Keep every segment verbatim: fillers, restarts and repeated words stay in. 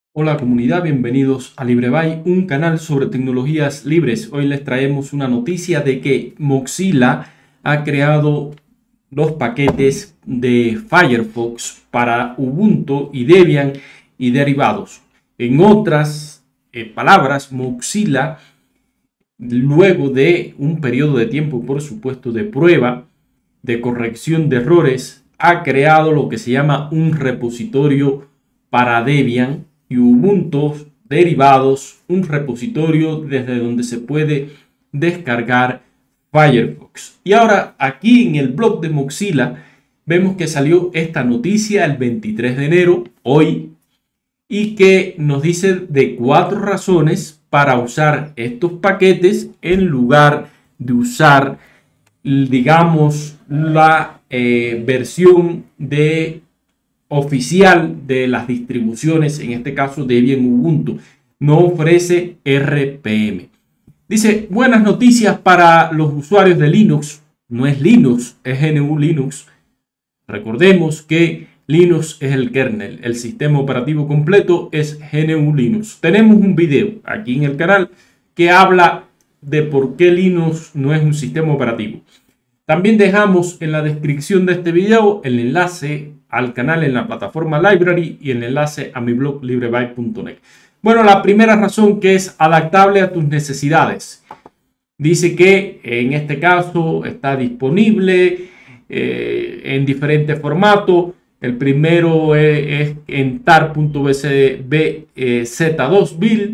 Hola comunidad, bienvenidos a LibreBy, un canal sobre tecnologías libres. Hoy les traemos una noticia de que Mozilla ha creado los paquetes de Firefox para Ubuntu y Debian y derivados. En otras eh, palabras, Mozilla, luego de un periodo de tiempo, por supuesto, de prueba, de corrección de errores, ha creado lo que se llama un repositorio para Debian y Ubuntu derivados, un repositorio desde donde se puede descargar Firefox. Y ahora aquí en el blog de Mozilla vemos que salió esta noticia el veintitrés de enero, hoy, y que nos dice de cuatro razones para usar estos paquetes en lugar de usar, digamos, la eh, versión de oficial de las distribuciones, en este caso Debian Ubuntu. No ofrece R P M. Dice, buenas noticias para los usuarios de Linux. No es Linux, es G N U Linux. Recordemos que Linux es el kernel, el sistema operativo completo es G N U Linux. Tenemos un video aquí en el canal que habla de por qué Linux no es un sistema operativo. También dejamos en la descripción de este video el enlace al canal en la plataforma Library y el enlace a mi blog libreby punto net. Bueno, la primera razón, que es adaptable a tus necesidades. Dice que en este caso está disponible eh, en diferentes formatos. El primero es, es en tar punto b z dos build,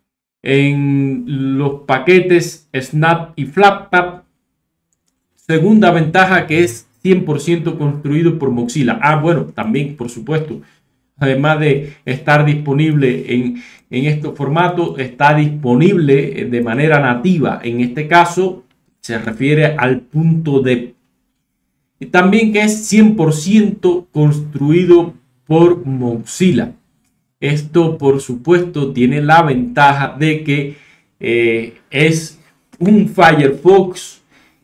en los paquetes Snap y Flatpak. Segunda ventaja, que es cien por ciento construido por Mozilla. Ah, bueno, también, por supuesto, además de estar disponible en, en estos formatos, está disponible de manera nativa. En este caso, se refiere al punto de... Y también que es cien por ciento construido por Mozilla. Esto, por supuesto, tiene la ventaja de que eh, es un Firefox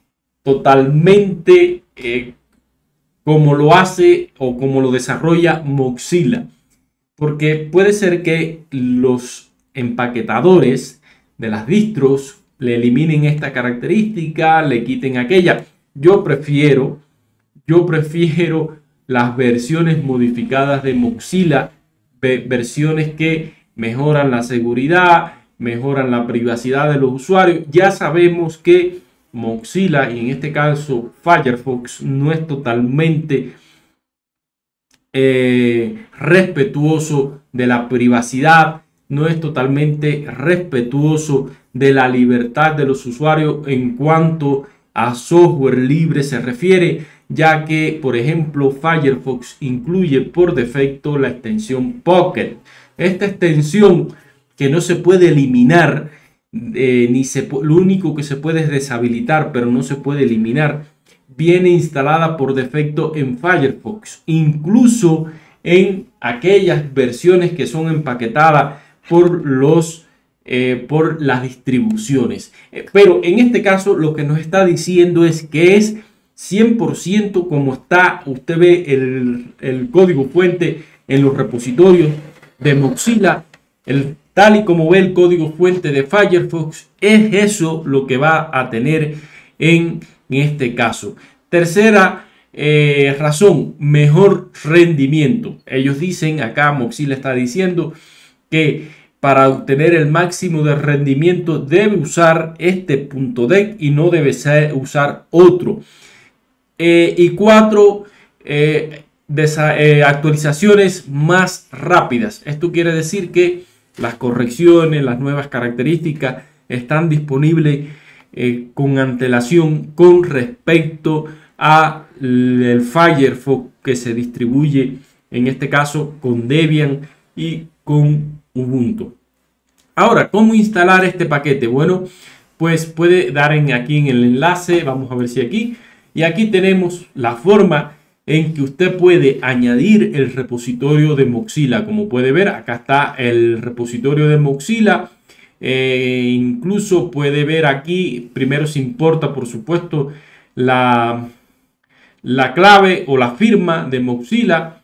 totalmente eh, como lo hace o como lo desarrolla Mozilla, porque puede ser que los empaquetadores de las distros le eliminen esta característica, le quiten aquella. Yo prefiero, yo prefiero las versiones modificadas de Mozilla, versiones que mejoran la seguridad, mejoran la privacidad de los usuarios. Ya sabemos que Mozilla, y en este caso Firefox, no es totalmente eh, respetuoso de la privacidad, no es totalmente respetuoso de la libertad de los usuarios en cuanto a software libre se refiere, ya que, por ejemplo, Firefox incluye por defecto la extensión Pocket. Esta extensión, que no se puede eliminar, Eh, ni se, lo único que se puede es deshabilitar, pero no se puede eliminar, viene instalada por defecto en Firefox, incluso en aquellas versiones que son empaquetadas por los eh, por las distribuciones. Eh, pero en este caso lo que nos está diciendo es que es cien por ciento como está. Usted ve el, el código fuente en los repositorios de Mozilla, el tal y como ve el código fuente de Firefox, es eso lo que va a tener en, en este caso. Tercera eh, razón, mejor rendimiento. Ellos dicen, acá Mozilla está diciendo que para obtener el máximo de rendimiento debe usar este punto D E C y no debe ser, usar otro. Eh, y cuatro, eh, eh, actualizaciones más rápidas. Esto quiere decir que las correcciones, las nuevas características están disponibles eh, con antelación con respecto al Firefox que se distribuye, en este caso, con Debian y con Ubuntu. Ahora, ¿cómo instalar este paquete? Bueno, pues puede dar en, aquí en el enlace, vamos a ver si aquí, y aquí tenemos la forma en que usted puede añadir el repositorio de Mozilla. Como puede ver, acá está el repositorio de Mozilla. Eh, incluso puede ver aquí, primero se importa, por supuesto, la, la clave o la firma de Mozilla.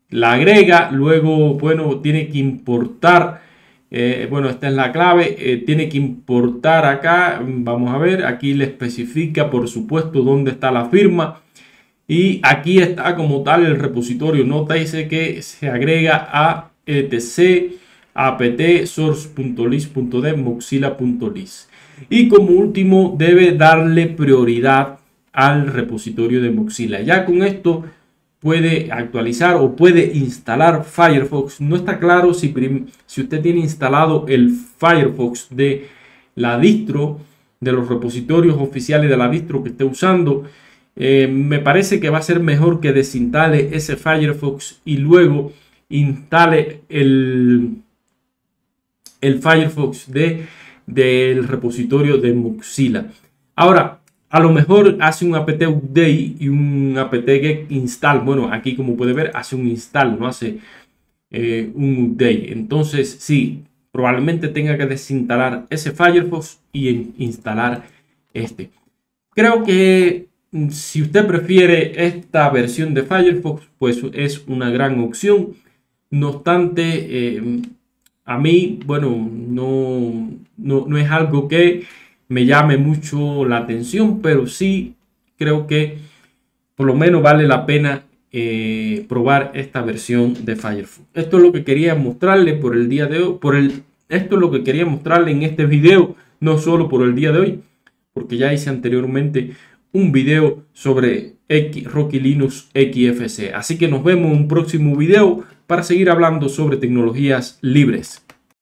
la agrega, luego, bueno, tiene que importar, eh, bueno, esta es la clave, eh, tiene que importar acá, vamos a ver, aquí le especifica, por supuesto, dónde está la firma. Y aquí está como tal el repositorio. Nota dice que se agrega a etc apt source.list.dev mozilla.list. Y como último debe darle prioridad al repositorio de Mozilla. Ya con esto puede actualizar o puede instalar Firefox. No está claro si, si usted tiene instalado el Firefox de la distro, de los repositorios oficiales de la distro que esté usando. Eh, me parece que va a ser mejor que desinstale ese Firefox y luego instale el, el Firefox de, del repositorio de Mozilla. Ahora, a lo mejor hace un apt update y un apt-get install. Bueno, aquí como puede ver hace un install, no hace eh, un update. Entonces sí, probablemente tenga que desinstalar ese Firefox y instalar este. Creo que si usted prefiere esta versión de Firefox, pues es una gran opción. No obstante, eh, a mí, bueno, no, no, no es algo que me llame mucho la atención, pero sí creo que por lo menos vale la pena eh, probar esta versión de Firefox. Esto es lo que quería mostrarle por el día de hoy. Por el, esto es lo que quería mostrarle en este video, no solo por el día de hoy, porque ya hice anteriormente un video sobre X, Rocky Linux X F C. Así que nos vemos en un próximo video para seguir hablando sobre tecnologías libres.